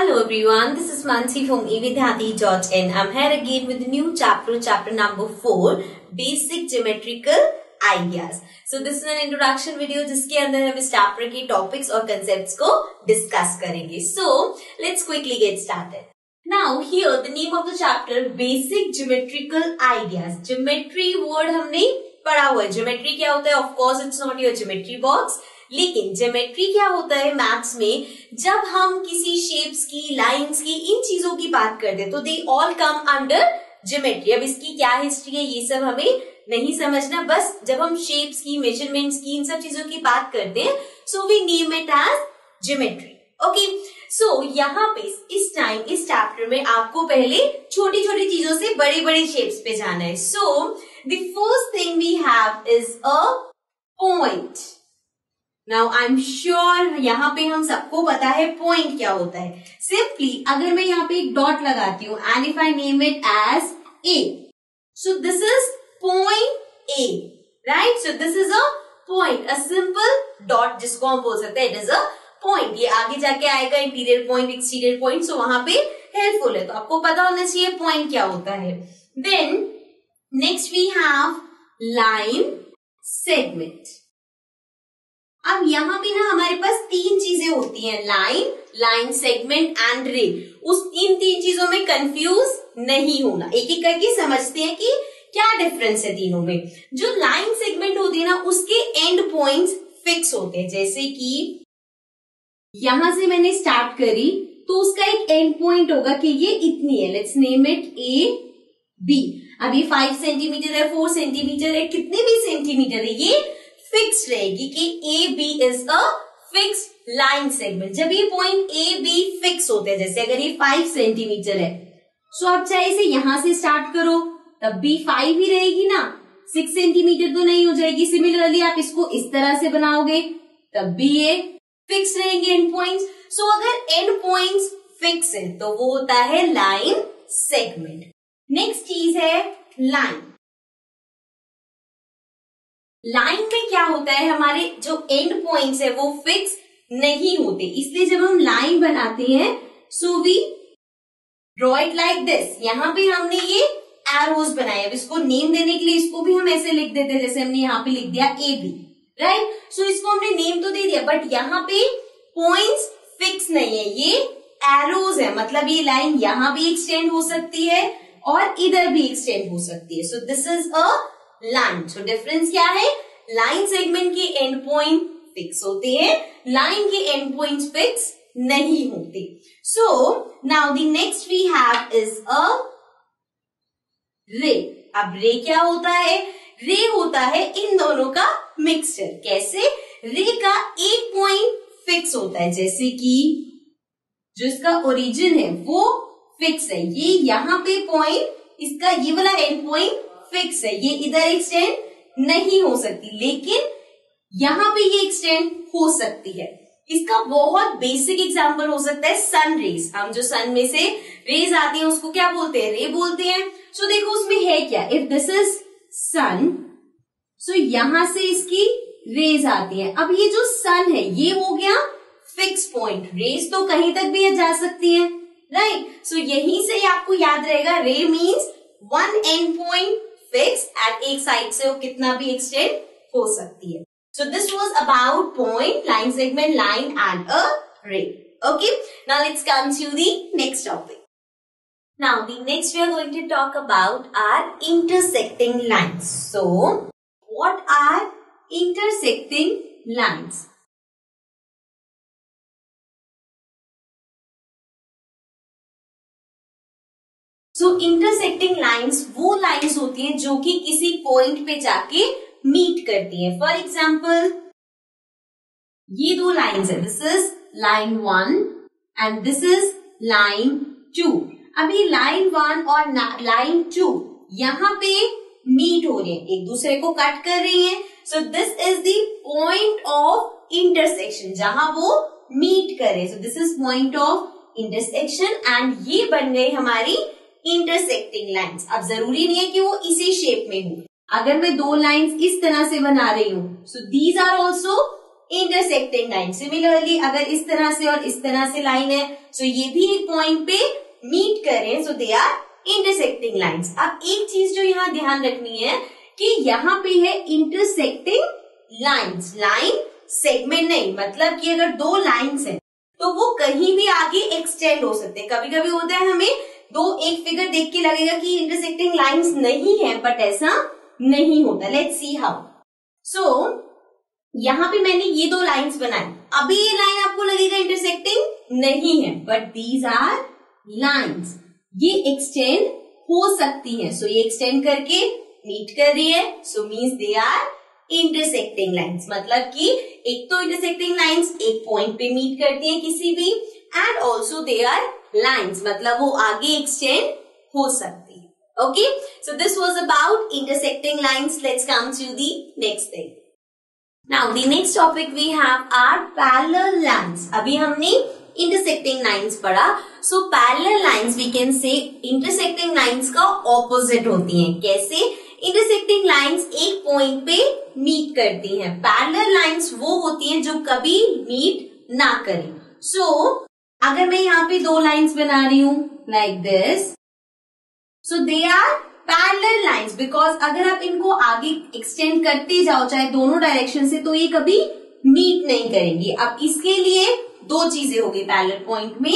Hello everyone, this is Mansi from evidyati.in. I'm here again with a new chapter number 4, Basic Geometrical Ideas. So this is an introduction video जिसके अंदर हम इस chapter के topics और concepts को discuss करेंगे. So let's quickly get started. Now here the name of the chapter Basic Geometrical Ideas. Geometry word हमने पढ़ा हुआ है. Geometry क्या होता है? Of course it's not your geometry box. लेकिन ज्योमेट्री क्या होता है मैथ्स में, जब हम किसी शेप्स की, लाइंस की, इन चीजों की बात करते हैं तो they all come under geometry. अब इसकी क्या हिस्ट्री है ये सब हमें नहीं समझना, बस जब हम शेप्स की, मेजरमेंट्स की, इन सब चीजों की बात करते हैं so we name it as geometry. Okay, so यहाँ पे इस टाइम इस चैप्टर में आपको पहले छोटी छोटी चीजों से बड़ी बड़ी शेप्स पे जाना है. So the first thing we have is a point. Now I am sure यहाँ पे हम सबको पता है पॉइंट क्या होता है. सिंपली अगर मैं यहाँ पे एक डॉट लगाती हूँ and if I name it as A, so this is point A, right. So this is a point, a simple dot जिसको हम बोल सकते हैं इट इज अ पॉइंट. ये आगे जाके आएगा interior point, exterior point, so वहां पे हेल्पफुल है. तो आपको पता होना चाहिए पॉइंट क्या होता है. Then next we have line segment. अब यहाँ पे ना हमारे पास तीन चीजें होती हैं, लाइन, लाइन सेगमेंट एंड रे. उस तीन चीजों में कंफ्यूज नहीं होना, एक एक करके समझते हैं कि क्या डिफरेंस है तीनों में. जो लाइन सेगमेंट होती है ना उसके एंड पॉइंट्स फिक्स होते हैं. जैसे कि यहां से मैंने स्टार्ट करी तो उसका एक एंड पॉइंट होगा कि ये इतनी है, let's name it A B. अब ये 5 सेंटीमीटर है, 4 सेंटीमीटर है, कितने भी सेंटीमीटर है, ये फिक्स रहेगी कि A B is a fix line segment. जब ये पॉइंट ए बी फिक्स होते हैं, जैसे अगर ये 5 सेंटीमीटर है, सो आप चाहे इसे यहां से स्टार्ट करो तब भी 5 ही रहेगी ना, 6 सेंटीमीटर तो नहीं हो जाएगी. सिमिलरली आप इसको इस तरह से बनाओगे तब भी ये फिक्स रहेंगे एंड पॉइंट्स. सो अगर एंड पॉइंट्स फिक्स है तो वो होता है लाइन सेगमेंट. नेक्स्ट चीज है लाइन. लाइन में क्या होता है, हमारे जो एंड पॉइंट्स है वो फिक्स नहीं होते, इसलिए जब हम लाइन बनाते हैं so we draw it like this. यहाँ पे हमने ये एरोज बनाए. अब इसको नेम देने के लिए इसको भी हम ऐसे लिख देते हैं, जैसे हमने यहाँ पे लिख दिया ए बी, राइट. सो इसको हमने नेम तो दे दिया बट यहाँ पे पॉइंट्स फिक्स नहीं है, ये एरोज है. मतलब ये लाइन यहाँ भी एक्सटेंड हो सकती है और इधर भी एक्सटेंड हो सकती है. So this is a line. So difference क्या है, लाइन सेगमेंट के एंड पॉइंट फिक्स होते हैं, लाइन के एंड पॉइंट्स फिक्स नहीं होते. So now the next we have is a ray. अब रे क्या होता है, रे होता है इन दोनों का मिक्सचर. कैसे, रे का एक पॉइंट फिक्स होता है, जैसे कि जो इसका ओरिजिन है वो फिक्स है, ये यहाँ पे पॉइंट, इसका ये वाला एंड पॉइंट फिक्स है, ये इधर एक्सटेंड नहीं हो सकती, लेकिन यहां पे ये एक्सटेंड हो सकती है. इसका बहुत बेसिक एग्जांपल हो सकता है सन रेज. हम जो सन में से रेज आती हैं उसको क्या बोलते हैं, रे बोलते हैं. सो देखो उसमें है क्या, if this is sun, so यहां से इसकी रेज आती है. अब ये जो सन है ये हो गया फिक्स पॉइंट, रेज तो कहीं तक भी जा सकती है, राइट. सो यहीं से आपको याद रहेगा ray means one end point fix and एक साइड से वो कितना भी एक्सटेंड हो सकती है. So this was about point, line segment, line and a ray. Okay, now let's come to the next topic. Now the next we are going to talk about are intersecting lines. So what are intersecting lines? So intersecting lines वो lines होती हैं जो कि किसी point पे जाके meet करती हैं. फॉर एग्जाम्पल ये दो लाइन्स है, this is line 1 and this is line 2. अब ये लाइन 1 और लाइन 2 यहाँ पे मीट हो रही है, एक दूसरे को कट कर रही है. So this is the point of intersection, जहां वो मीट करे. So this is point of intersection and ये बन गई हमारी इंटरसेक्टिंग लाइन्स. अब जरूरी नहीं है कि वो इसी शेप में हो. अगर मैं दो लाइन्स इस तरह से बना रही हूं so these are also intersecting line. Similarly अगर इस तरह से और इस तरह से लाइन है, सो ये भी एक पॉइंट पे मीट करें, so they are intersecting lines. अब एक चीज जो यहाँ ध्यान रखनी है कि यहाँ पे है इंटरसेक्टिंग लाइन्स, लाइन सेगमेंट नहीं, मतलब कि अगर दो लाइन्स है तो वो कहीं भी आगे एक्सटेंड हो सकते हैं। कभी कभी होता है हमें एक फिगर देख के लगेगा कि इंटरसेक्टिंग लाइन्स नहीं है, बट ऐसा नहीं होता। Let's see how. सो यहाँ पे मैंने ये दो लाइन्स बनाई, अभी ये लाइन आपको लगेगा इंटरसेक्टिंग नहीं है, बट दीज आर लाइन्स, ये एक्सटेंड हो सकती है। सो ये एक्सटेंड करके मीट कर रही है, so means they are intersecting lines. मतलब कि एक तो इंटरसेक्टिंग लाइन्स एक पॉइंट पे मीट करती हैं किसी भी, and also they are lines, मतलब वो आगे एक्सटेंड हो सकती है। Okay, so this was about intersecting lines. Let's come to the next thing. Now the next topic we have are parallel lines. अभी हमने इंटरसेक्टिंग लाइन्स पढ़ा, so parallel lines we can say intersecting lines का opposite होती हैं। कैसे? Intersecting lines एक point पे meet करती हैं, पैरेलल लाइन्स वो होती हैं जो कभी मीट ना करें। सो अगर मैं यहाँ पे दो लाइन्स बना रही हूं like this, so they are parallel lines because अगर आप इनको आगे एक्सटेंड करते जाओ चाहे दोनों डायरेक्शन से, तो ये कभी मीट नहीं करेंगी। अब इसके लिए दो चीजें होगी पैरेलल पॉइंट में,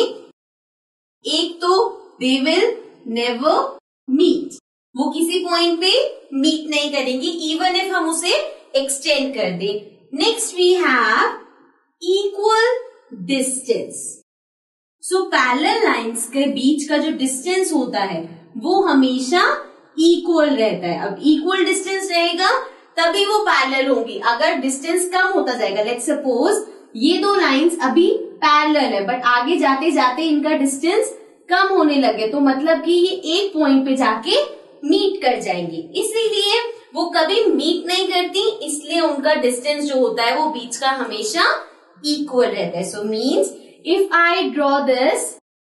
एक तो दे विल नेवर मीट, वो किसी पॉइंट पे मीट नहीं करेंगी इवन इफ हम उसे एक्सटेंड कर दें। Next we have equal distance. So parallel lines के बीच का जो डिस्टेंस होता है वो हमेशा इक्वल रहता है। अब इक्वल डिस्टेंस रहेगा तभी वो पैरेलल होंगी। अगर डिस्टेंस कम होता जाएगा, लेट्स सपोज ये दो लाइन्स अभी पैरेलल है बट आगे जाते जाते इनका डिस्टेंस कम होने लगे, तो मतलब कि ये एक पॉइंट पे जाके मीट कर जाएंगी, इसीलिए वो कभी मीट नहीं करती, इसलिए उनका डिस्टेंस जो होता है वो बीच का हमेशा इक्वल रहता है। So means if I draw this,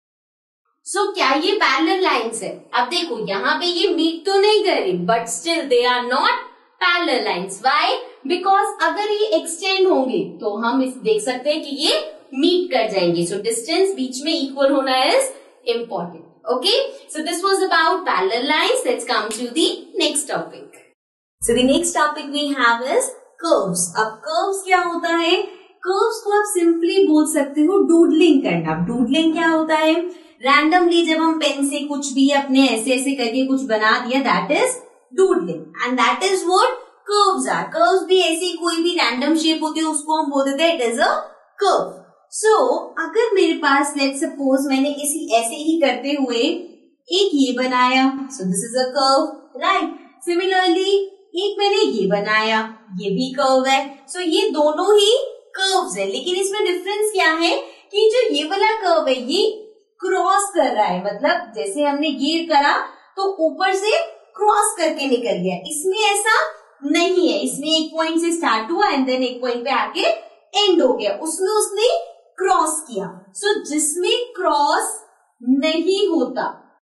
so क्या ये पैरेलल लाइन्स है? अब देखो यहाँ पे ये मीट तो नहीं कर रही but still they are not parallel lines. Why? Because अगर ये एक्सटेंड होंगे तो हम इस देख सकते हैं कि ये मीट कर जाएंगे। सो डिस्टेंस बीच में इक्वल होना is important. Okay, so this was about parallel lines. Let's come to the next topic. So the next topic we have is curves. अब curves क्या होता है? Curves को आप simply बोल सकते हो डूडलिंग करना। डूडलिंग क्या होता है? Randomly जब हम पेन से कुछ भी अपने ऐसे ऐसे करके कुछ बना दिया, that is doodling, and that is what curves are. Curves भी ऐसी कोई भी random shape होती है उसको हम बोल देते हैं it is a curve. सो अगर मेरे पास लेट्स सपोज मैंने इसी ऐसे ही करते हुए एक ये बनाया, so this is a curve, right. Similarly एक मैंने ये बनाया, ये भी कर्व है। सो ये दोनों ही कर्व्स है, लेकिन इसमें डिफरेंस क्या है कि जो ये वाला कर्व है ये क्रॉस कर रहा है, मतलब जैसे हमने ये करा तो ऊपर से क्रॉस करके निकल गया। इसमें ऐसा नहीं है, इसमें एक पॉइंट से स्टार्ट हुआ एंड देन एक पॉइंट पे आके एंड हो गया, उसमें उसने क्रॉस किया। सो जिसमें क्रॉस नहीं होता,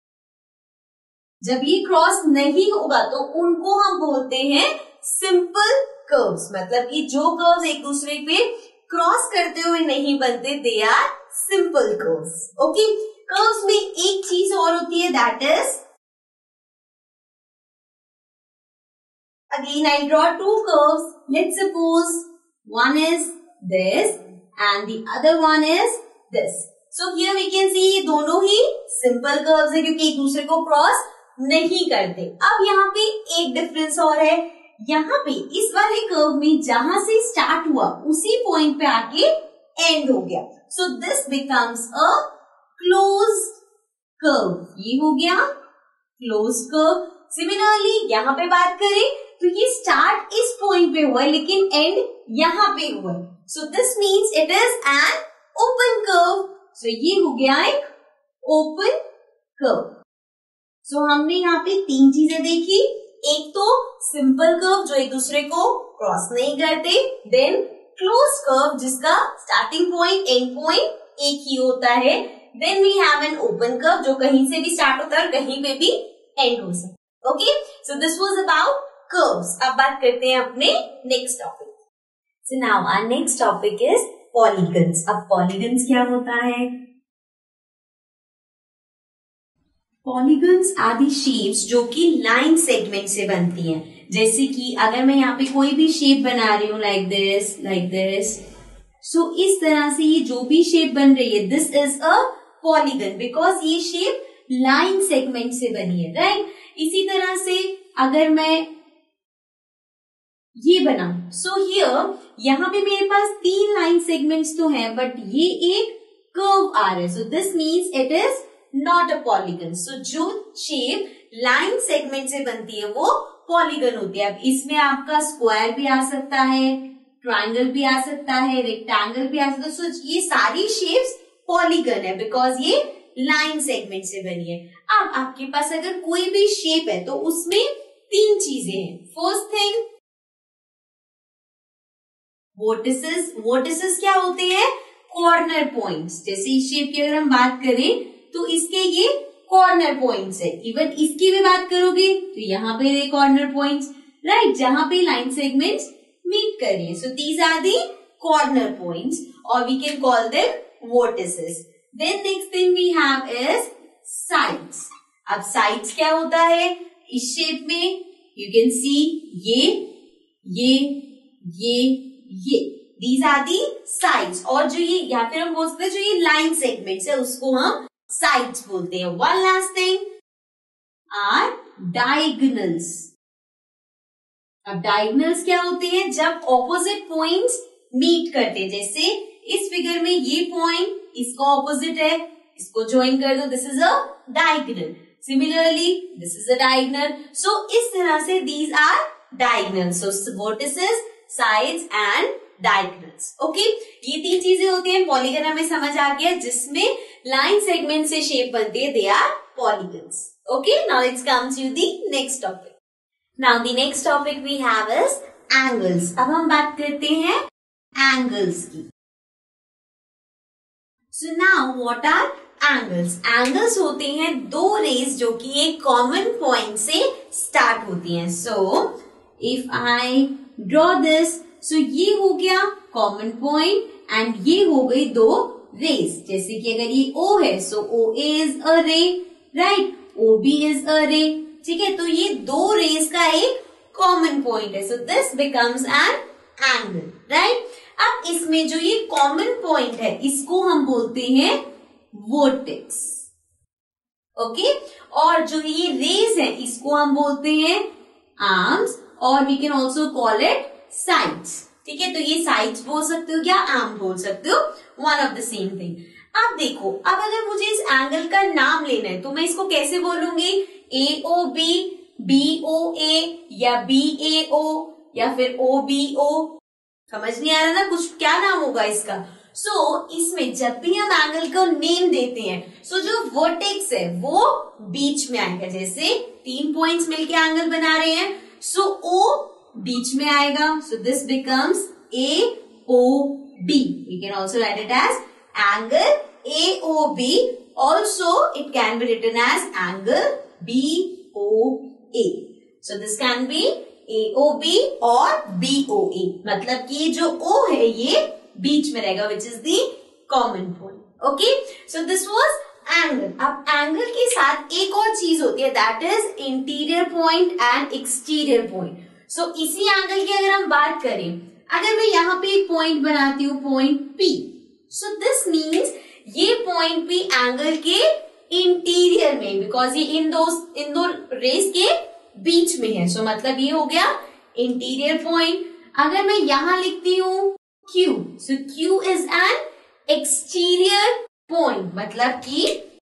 जब ये क्रॉस नहीं होगा तो उनको हम बोलते हैं सिंपल कर्व्स, मतलब कि जो कर्व्स एक दूसरे पे क्रॉस करते हुए नहीं बनते, they are simple curves. Okay, curves में एक चीज और होती है, that is again I draw two curves. Let's suppose one is this and the other one is this. So here we can see ये दोनों ही simple curves है क्योंकि एक दूसरे को क्रॉस नहीं करते। अब यहाँ पे एक डिफरेंस और है, यहाँ पे इस वाले कर्व में जहां से स्टार्ट हुआ उसी पॉइंट पे आके एंड हो गया। So this becomes a closed curve, ये हो गया क्लोज्ड कर्व। सिमिलरली यहाँ पे बात करें तो ये स्टार्ट इस पॉइंट पे हुआ है लेकिन एंड यहाँ पे हुआ है, so this means it is an open curve. So ये हो गया एक ओपन कर्व। सो हमने यहाँ पे तीन चीजें देखी, एक तो सिंपल कर्व जो एक दूसरे को क्रॉस नहीं करते, देन क्लोज कर्व जिसका स्टार्टिंग पॉइंट एंड पॉइंट एक ही होता है, then we have an open curve जो कहीं से भी स्टार्ट होता है और कहीं पे भी एंड हो सकता है। Okay, so this was about curves. अब बात करते हैं अपने next topic. So now our next topic is polygons. अब polygons क्या होता है? Polygons are the shapes जो कि लाइन सेगमेंट से बनती हैं. जैसे कि अगर मैं यहाँ पे कोई भी शेप बना रही हूँ like this, so इस तरह से ये जो भी शेप बन रही है, this is a polygon because ये शेप लाइन सेगमेंट से बनी है, राइट? इसी तरह से अगर मैं ये बनाऊं, सो हियर यहाँ पे मेरे पास 3 लाइन सेगमेंट्स तो हैं, बट ये एक कर्व आ रहा है, so this means it is not a polygon. So जो शेप लाइन सेगमेंट से बनती है वो पॉलीगन होती है. अब इसमें आपका स्क्वायर भी आ सकता है, ट्रायंगल भी आ सकता है, रेक्टेंगल भी आ सकता है. सो ये सारी शेप्स पॉलीगन है बिकॉज ये लाइन सेगमेंट से बनी है. अब आपके पास अगर कोई भी शेप है तो उसमें 3 चीजें हैं. फर्स्ट थिंग, वर्टिसेस क्या होते हैं? Corner points. जैसे इस शेप की अगर हम बात करें तो इसके ये कॉर्नर पॉइंट्स है. इवन इसकी भी बात करोगे तो यहाँ पे ये कॉर्नर पॉइंट्स, राइट, जहां पे लाइन सेगमेंट्स मीट कर रही है. So these are the corner points और we can call them vertices. Then next thing we have is sides. अब साइड्स क्या होता है? इस शेप में यू कैन सी ये दीज आर दी साइड्स. और जो ये या फिर हम बोल सकते हैं जो ये लाइन सेगमेंट्स है उसको हम साइड्स बोलते हैं. One last thing are diagonals. अब डायगोनल्स क्या होते हैं? जब ऑपोजिट पॉइंट्स मीट करते हैं. जैसे इस फिगर में ये पॉइंट इसका ऑपोजिट है, इसको ज्वाइन कर दो, this is a diagonal. Similarly this is a diagonal. So इस तरह से these are diagonals. So vertices, sides and diagonals. Okay, ये 3 चीजें होती हैं. पॉलीगन हमें समझ आ गया, जिसमें लाइन सेगमेंट से शेप बनती है, they are polygons. Okay, now let's come to the next topic. Now the next topic we have is angles. अब हम बात करते हैं एंगल्स की. So now what are angles? Angles होते हैं 2 रेज जो कि एक कॉमन पॉइंट से स्टार्ट होती हैं. So if I draw this, so ये हो गया कॉमन पॉइंट एंड ये हो गई 2 रेज. जैसे कि अगर ये O है, सो OA इज अ रे, राइट, OB इज अ रे. ठीक है, तो ये 2 रेज का एक कॉमन पॉइंट है. So this becomes an angle, right. अब इसमें जो ये कॉमन पॉइंट है इसको हम बोलते हैं वर्टेक्स. ओके, और जो ये रेज है इसको हम बोलते हैं आर्म्स और we can also call it sides. ठीक है, तो ये साइड्स बोल सकते हो या आर्म बोल सकते हो, one of the same thing. अब देखो, अब अगर मुझे इस एंगल का नाम लेना है तो मैं इसको कैसे बोलूंगी? AOB, BOA या BAO या फिर OBO. समझ नहीं आ रहा ना कुछ, क्या नाम होगा इसका? सो इसमें जब भी हम एंगल को नेम देते हैं, सो जो वर्टेक्स है वो बीच में आएगा. जैसे 3 पॉइंट्स मिलके एंगल बना रहे हैं, सो O बीच में आएगा. So this becomes AOB. We can also write it as angle AOB. Also it can be written as angle BOA. So this can be AOB और BOA. मतलब कि जो O है ये बीच में रहेगा, which is the common point. Okay, so this was angle. अब एंगल के साथ एक और चीज होती है, that is interior point and exterior point. So इसी एंगल की अगर हम बात करें, अगर मैं यहाँ पे एक पॉइंट बनाती हूँ, point P, so this means ये पॉइंट P एंगल के इंटीरियर में, बिकॉज ये इन दो रेस के बीच में है. सो मतलब ये हो गया इंटीरियर पॉइंट. अगर मैं यहां लिखती हूँ Q, so Q is an exterior point. मतलब कि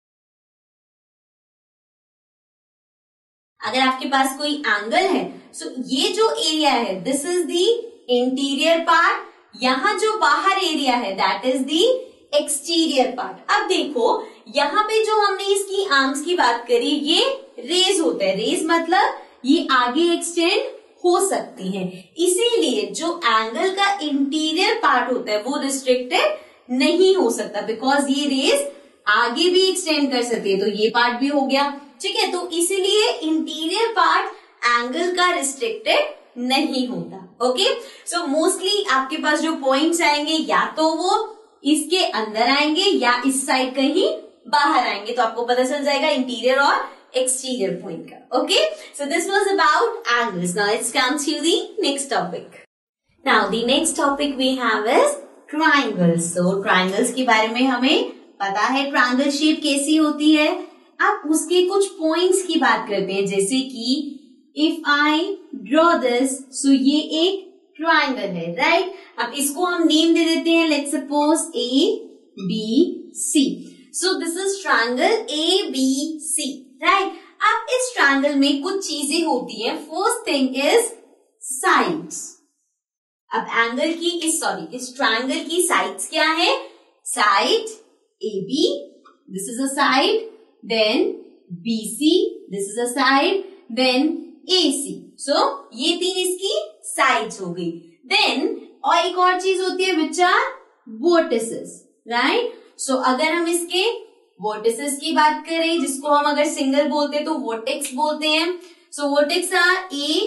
अगर आपके पास कोई एंगल है, सो ये जो एरिया है this is the interior part, यहाँ जो बाहर एरिया है that is the exterior part. अब देखो यहाँ पे जो हमने इसकी आर्म्स की बात करी, ये रेज होता है. रेज मतलब ये आगे एक्सटेंड हो सकती हैं. इसीलिए जो एंगल का इंटीरियर पार्ट होता है वो रिस्ट्रिक्टेड नहीं हो सकता, बिकॉज ये रेज आगे भी एक्सटेंड कर सकती है. तो ये पार्ट भी हो गया. ठीक है, तो इसीलिए इंटीरियर पार्ट एंगल का रिस्ट्रिक्टेड नहीं होता। ओके, सो मोस्टली आपके पास जो पॉइंट्स आएंगे या तो वो इसके अंदर आएंगे या इस साइड कहीं बाहर आएंगे, तो आपको पता चल जाएगा इंटीरियर और एक्सटीरियर पॉइंट का। Okay, so this was about angles. Now let's come to the next topic. Now the next topic we have is triangles. So triangles के बारे में हमें पता है ट्रायंगल शेप कैसी होती है। अब उसके कुछ पॉइंट्स की बात करते हैं, जैसे कि if I draw this, so ये एक ट्रायंगल है, राइट। अब इसको हम नेम दे देते हैं, let's suppose ABC। So this is triangle ABC, right. अब इस ट्रायंगल में कुछ चीजें होती हैं। First thing is sides. अब एंगल की इस ट्रायंगल की साइड्स क्या है? Side AB, this is a side, then BC, this is a side, then AC। So ये तीन इसकी साइड्स हो गई। देन और एक और चीज होती है which are vertices, right. So अगर हम इसके वर्टिसेस की बात करें, जिसको हम अगर सिंगल बोलते हैं तो वर्टेक्स बोलते हैं। So vertex are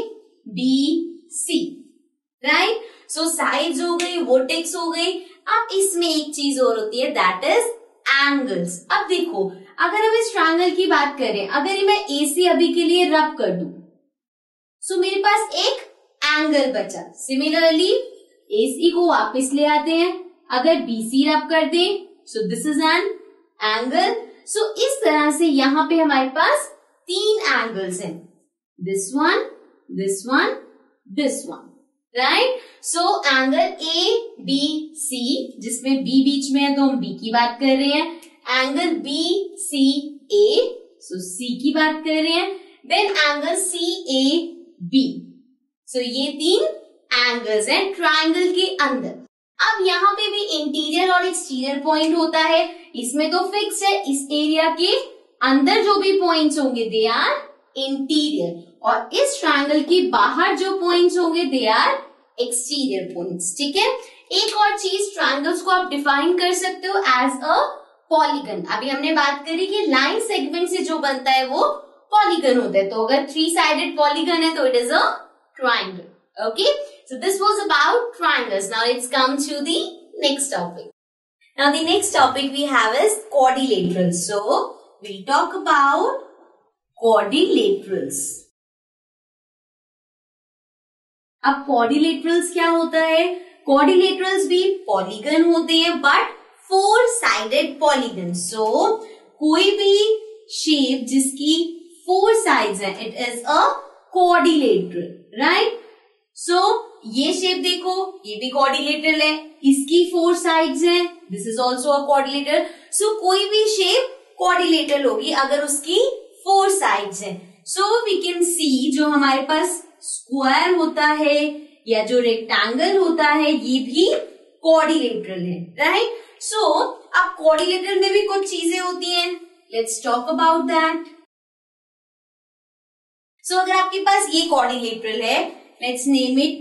ABC, right. So sides हो गई, वर्टेक्स हो गई। अब इसमें एक चीज और होती है, दैट इज एंगल्स। अब देखो, अगर हम इस ट्रायंगल की बात करें, अगर मैं AC अभी के लिए रब कर दूं, सो मेरे पास एक एंगल बचा। सिमिलरली AC को वापस ले आते हैं, अगर BC रब कर दें, so this is an angle. So इस तरह से यहां पे हमारे पास तीन एंगल्स हैं, this one, this one, this one, right. So angle ABC, जिसमें B बीच में है तो हम B की बात कर रहे हैं। एंगल BCA, सो C की बात कर रहे हैं। Then angle CAB। सो ये तीन एंगल्स हैं ट्रायंगल के अंदर। अब यहाँ पे भी इंटीरियर और एक्सटीरियर पॉइंट होता है। इसमें तो फिक्स है, इस एरिया के अंदर जो भी पॉइंट्स होंगे दे आर इंटीरियर, और इस ट्रायंगल के बाहर जो पॉइंट्स होंगे दे आर एक्सटीरियर पॉइंट्स। ठीक है, एक और चीज, ट्रायंगल्स को आप डिफाइन कर सकते हो एज अ पॉलीगन। अभी हमने बात करी कि लाइन सेगमेंट से जो बनता है वो पॉलीगन होता है, तो अगर 3 साइडेड पॉलीगन है तो it is a triangle. Okay, so this was about triangles. Now let's come to the next topic. Now the next topic we have is quadrilaterals. So we talk about quadrilaterals. अब quadrilaterals क्या होता है? Quadrilaterals भी polygon होते हैं, but 4 sided polygon. सो कोई भी shape जिसकी 4 साइड्स है, it is a quadrilateral, right. So ये शेप देखो, ये भी क्वाड्रिलेटरल है, इसकी 4 साइड्स हैं, this is also a quadrilateral. So कोई भी शेप क्वाड्रिलेटरल होगी अगर उसकी 4 साइड्स हैं। सो वी कैन सी, जो हमारे पास स्क्वायर होता है या जो रेक्टेंगल होता है, ये भी क्वाड्रिलेटरल है, राइट। सो अब क्वाड्रिलेटरल में भी कुछ चीजें होती हैं, let's talk about that. So अगर आपके पास ये क्वाड्रिलेटरल है, let's name it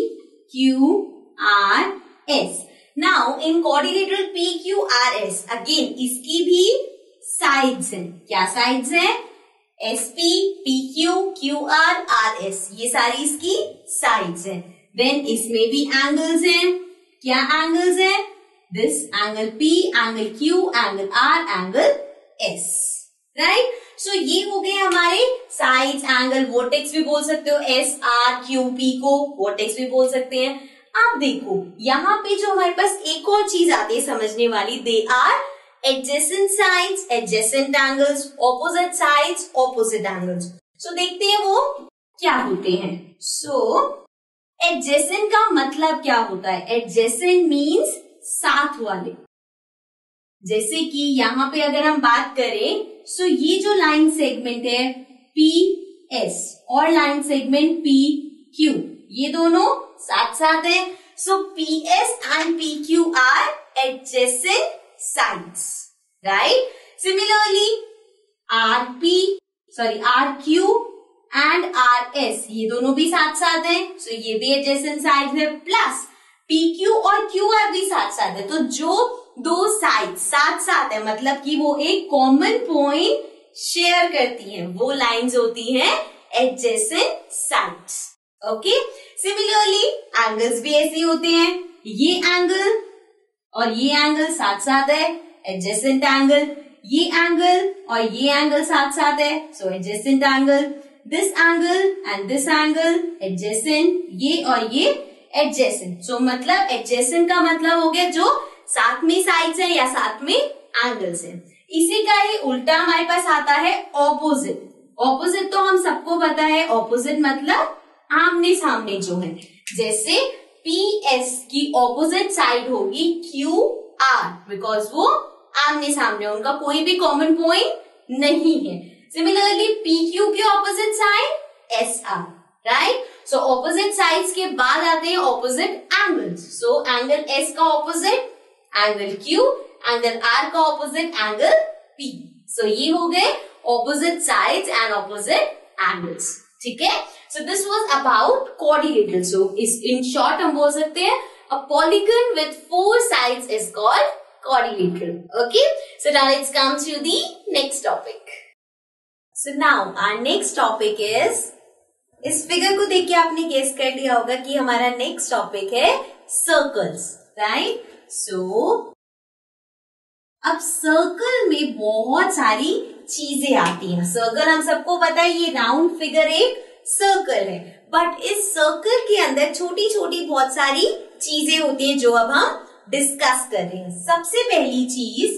PQRS। Now in quadrilateral PQRS, again इसकी भी साइड्स हैं। क्या साइड्स हैं? SP, PQ, QR, RS, ये सारी इसकी साइड्स हैं। देन इसमें भी एंगल्स हैं। क्या एंगल्स हैं? This angle P, angle Q, angle R, angle S, right. So ये हो गए हमारे साइड्स, एंगल। वर्टेक्स भी बोल सकते हो, S, R, Q, P को वर्टेक्स भी बोल सकते हैं। अब देखो यहाँ पे जो हमारे पास एक और चीज आती है समझने वाली, they are adjacent sides, adjacent angles, opposite sides, opposite angles. So देखते हैं वो क्या होते हैं। So adjacent का मतलब क्या होता है? Adjacent means साथ वाले। जैसे कि यहाँ पे अगर हम बात करें, सो ये जो लाइन सेगमेंट है PS और लाइन सेगमेंट PQ, ये दोनों साथ साथ है। सो PS and PQ are adjacent sides, right? Similarly, RQ and RS, ये दोनों भी साथ साथ हैं, सो ये भी adjacent sides है। प्लस PQ और QR भी साथ साथ है, तो जो दो साइड साथ साथ है मतलब कि वो एक कॉमन पॉइंट शेयर करती हैं, वो लाइंस होती हैं adjacent sides। Okay, similarly angles भी ऐसे ही होते हैं, ये एंगल और ये एंगल साथ साथ है, एडजेसेंट एंगल, ये एंगल और ये एंगल साथ साथ है, so adjacent angle, this angle and this angle adjacent, ये और ये एडजेसेंट। सो मतलब एडजेसेंट का मतलब हो गया जो साथ में साइड्स है या साथ में एंगल्स है। इसी का ही उल्टा हमारे पास आता है ऑपोजिट। ऑपोजिट तो हम सबको पता है, ऑपोजिट मतलब आमने सामने जो है, जैसे PS की ऑपोजिट साइड होगी QR, बिकॉज वो आमने सामने, उनका कोई भी कॉमन पॉइंट नहीं है। सिमिलरली PQ की opposite side SR, right. So opposite sides के बाद आते हैं opposite angles. So angle S का opposite angle Q, angle R का ऑपोजिट एंगल P। सो ये हो गए opposite sides and opposite angles, ठीक है। So this was about quadrilateral. So इस इन शॉर्ट हम बोल सकते हैं a polygon with 4 sides is called quadrilateral. Okay, so now let's come to the next topic. So now our next topic is, इस figure को देख के आपने गेस कर लिया होगा कि हमारा नेक्स्ट टॉपिक है सर्कल्स, राइट। सो अब सर्कल में बहुत सारी चीजें आती हैं। सर्कल हम सबको पता है ये राउंड फिगर एक सर्कल है, बट इस सर्कल के अंदर छोटी छोटी बहुत सारी चीजें होती हैं जो अब हम डिस्कस कर रहे हैं। सबसे पहली चीज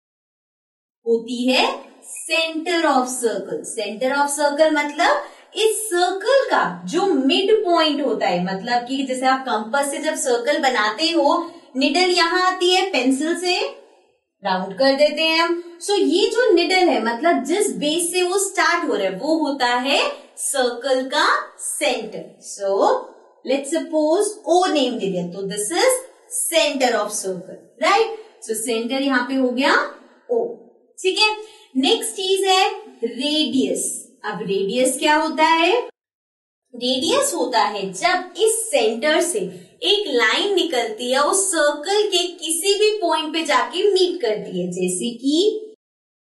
होती है centre of circle. Centre of circle मतलब इस सर्कल का जो मिड पॉइंट होता है, मतलब कि जैसे आप कंपास से जब सर्कल बनाते हो, निडल यहाँ आती है, पेंसिल से राउंड कर देते हैं हम। सो ये जो निडल है, मतलब जिस बेस से वो स्टार्ट हो रहा है, वो होता है सर्कल का centre. So let's suppose O name दे दिया, तो this is centre of circle, right. So centre यहाँ पे हो गया O, ठीक है। नेक्स्ट चीज है रेडियस। अब रेडियस क्या होता है? रेडियस होता है जब इस सेंटर से एक लाइन निकलती है, उस सर्कल के किसी भी पॉइंट पे जाके मीट करती है, जैसे कि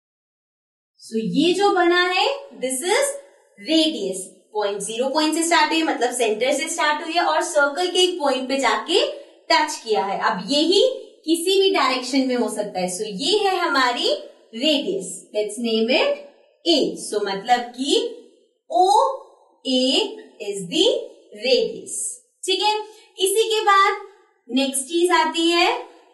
ये जो बना है this is radius. Point 0 point से स्टार्ट हुई, मतलब सेंटर से स्टार्ट हुई है और सर्कल के एक पॉइंट पे जाके टच किया है। अब यही किसी भी डायरेक्शन में हो सकता है। सो ये है हमारी radius, let's name it A। So मतलब कि OA इज द रेडियस, ठीक है। इसी के बाद नेक्स्ट चीज आती है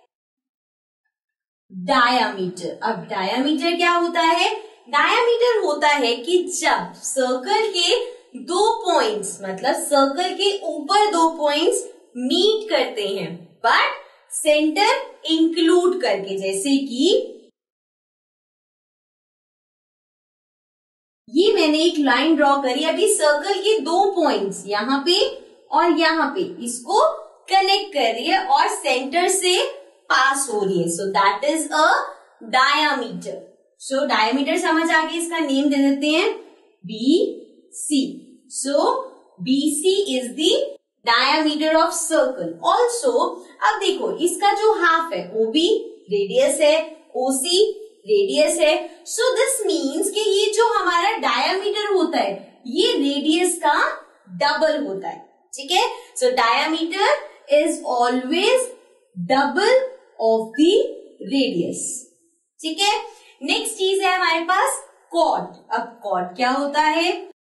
डायामीटर। अब डायामीटर क्या होता है? डायामीटर होता है कि जब सर्कल के 2 पॉइंट्स, मतलब सर्कल के ऊपर 2 पॉइंट्स मीट करते हैं बट सेंटर इंक्लूड करके, जैसे कि ये मैंने एक लाइन ड्रॉ करी, अभी सर्कल के 2 पॉइंट्स यहाँ पे और यहाँ पे इसको कनेक्ट कर रही है और सेंटर से पास हो रही है। So that is a diameter. So diameter समझ आ गई, इसका नेम दे देते हैं BC। So BC is the diameter of circle. Also अब देखो इसका जो हाफ है OB रेडियस है, OC रेडियस है। सो दिस मीन्स कि ये जो हमारा डायामीटर होता है ये रेडियस का डबल होता है, ठीक है। So diameter is always double of the radius, ठीक है। नेक्स्ट चीज है हमारे पास कॉर्ड। अब कॉर्ड क्या होता है?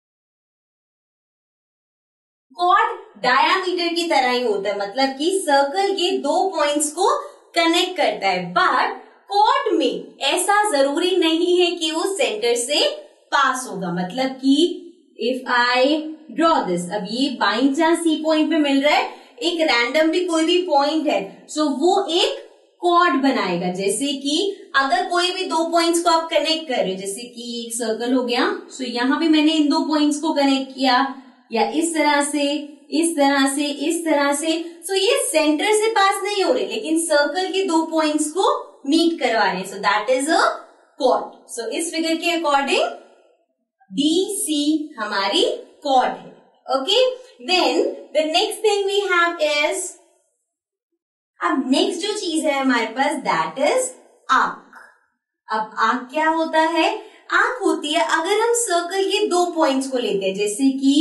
कॉर्ड डायामीटर की तरह ही होता है, मतलब कि सर्कल के 2 पॉइंट्स को कनेक्ट करता है, बट कॉर्ड में ऐसा जरूरी नहीं है कि वो सेंटर से पास होगा। मतलब कि इफ आई ड्रॉ दिस, अब ये बाई चांस C पॉइंट पे मिल रहा है, एक रैंडम भी कोई भी पॉइंट है, सो वो एक कॉर्ड बनाएगा। जैसे कि अगर कोई भी 2 पॉइंट्स को आप कनेक्ट कर रहे हो, जैसे कि एक सर्कल हो गया, सो यहाँ पे मैंने इन 2 पॉइंट्स को कनेक्ट किया, या इस तरह से, इस तरह से, इस तरह से। सो ये सेंटर से पास नहीं हो रहे, लेकिन सर्कल के 2 पॉइंट्स को मीट करवा रहे हैं। So that is a chord. So इस फिगर के अकॉर्डिंग BC हमारी कॉर्ड है, okay. Then the next thing we have is, अब नेक्स्ट जो चीज है हमारे पास दैट इज आर्क। अब आर्क क्या होता है? आर्क होती है अगर हम सर्कल के 2 पॉइंट्स को लेते हैं, जैसे कि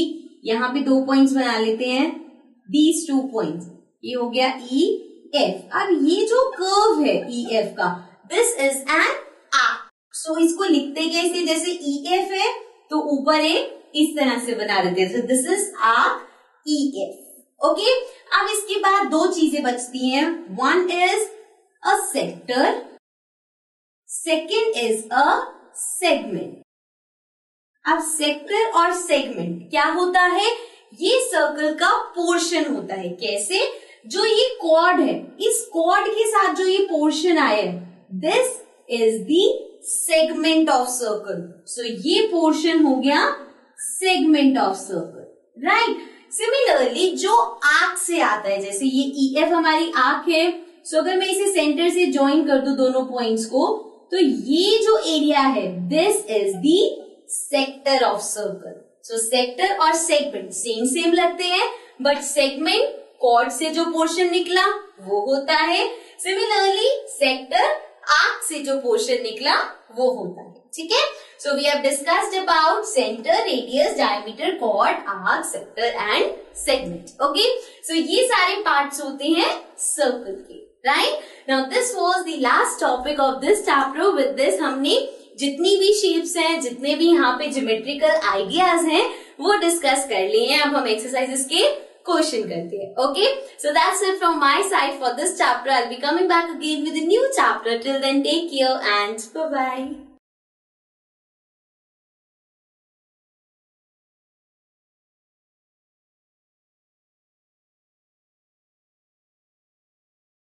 यहाँ पे 2 पॉइंट्स बना लेते हैं, these 2 points, ये हो गया ई एफ। अब ये जो कर्व है ई एफ का, this is an arc, so इसको लिखते कैसे, जैसे ई एफ है तो ऊपर एक इस तरह से बना देते हैं, so this is arc E F. Okay, अब इसके बाद 2 चीजें बचती हैं, one is a sector, second is a segment. अब सेक्टर और सेगमेंट क्या होता है, ये सर्कल का पोर्शन होता है। कैसे, जो ये कॉर्ड है, इस कॉर्ड के साथ जो ये पोर्शन आया है, this is the segment of circle. So ये पोर्शन हो गया segment of circle, right. Similarly जो आर्क से आता है, जैसे ये ई एफ हमारी आर्क है, सो अगर मैं इसे सेंटर से ज्वाइन कर दूं दोनों पॉइंट्स को, तो ये जो एरिया है, this is the sector of circle. So sector और सेगमेंट सेम लगते हैं, बट सेगमेंट कॉर्ड से जो पोर्शन निकला वो होता है, सिमिलरली सेक्टर आर्क से जो पोर्शन निकला वो होता है। ठीक है, so we have discussed about centre, radius, diameter, chord, arc, sector and segment. Okay, so ये सारे पार्ट्स होते हैं सर्कल के, right. Now this was the last topic of this chapter. With this हमने जितनी भी शेप्स हैं, जितने भी यहाँ पे ज्योमेट्रिकल आइडियाज हैं, वो डिस्कस कर लिए हैं। अब हम एक्सरसाइजेस के क्वेश्चन करते हैं। Okay, so that's it from my side for this chapter. I will be coming back again with a new chapter. Till then take care and bye bye.